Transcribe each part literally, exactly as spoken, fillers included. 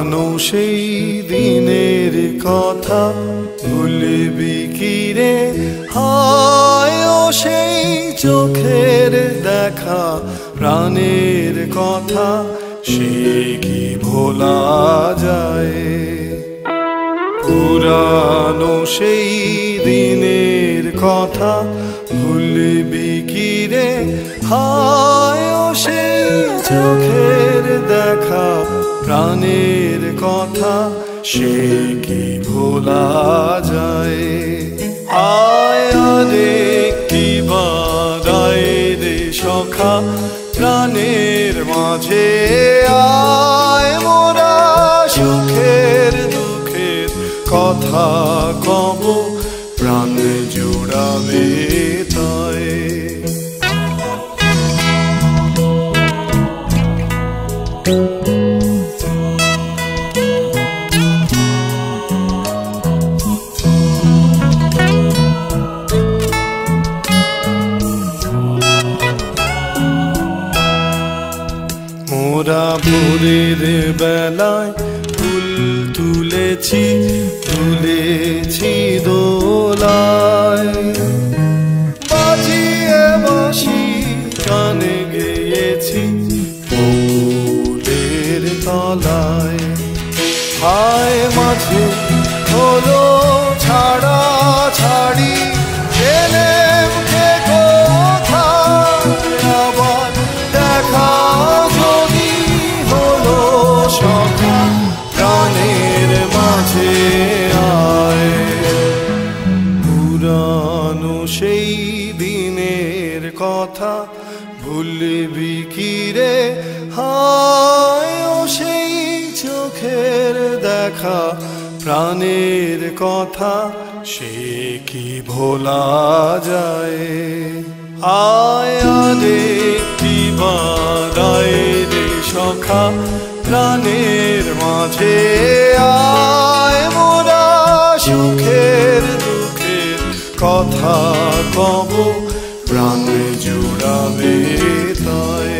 পুরানো সেই দিনের কথা ভুলবি কি রে? হায় ও সেই চোখের দেখা, প্রাণের কথা সে কি ভোলা যায়? পুরানো সেই দিনের কথা ভুলবি কি রে? হায় ও সেই চোখের দেখা, প্রাণের কথা সে কি ভোলা যায়? আয় রে কি বাদায় রে সখা, প্রাণের মাঝে আয় মোরা সুখের দুঃখের কথা কব, প্রাণ জুড়াবে তাই। মোরা ভোরের বেলায় ফুল তুলেছি, তুলেছি দোলায়, বাজিয়ে বাঁশি গানে গেয়েছি ফুলের তলায়। হায় মাঝে হলো ছাড়া ছাড়ি, এলেম কে কোথায় আবার দেখা যদি হলো সখা, প্রাণের মাঝে আয়। পুরানো সেই দিনের কথা ভুলবি কি রে? হায় ও সেই চোখের দেখা, প্রাণের কথা সে কি ভোলা যায়? আয় রে কি বাদায় রে সখা, প্রাণের মাঝে আয় মোরা সুখের দুঃখের কথা কব, প্রাণ জুড়াবে তাই।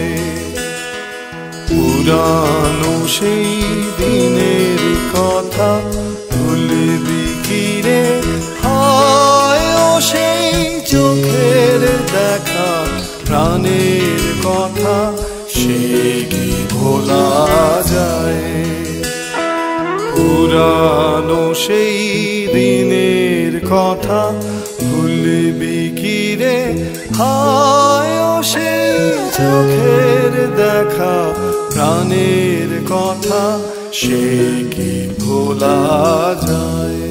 পুরানো সেই দিনের কথা ভুলবি কি রে? হায় ও সেই চোখের দেখা, প্রাণের কথা সে কি ভোলা যায়? পুরানো সেই দিনের কথা ভুলবি কি রে? হায় ও সেই চোখের দেখা, প্রাণের কথা সে কি ভোলা যায়?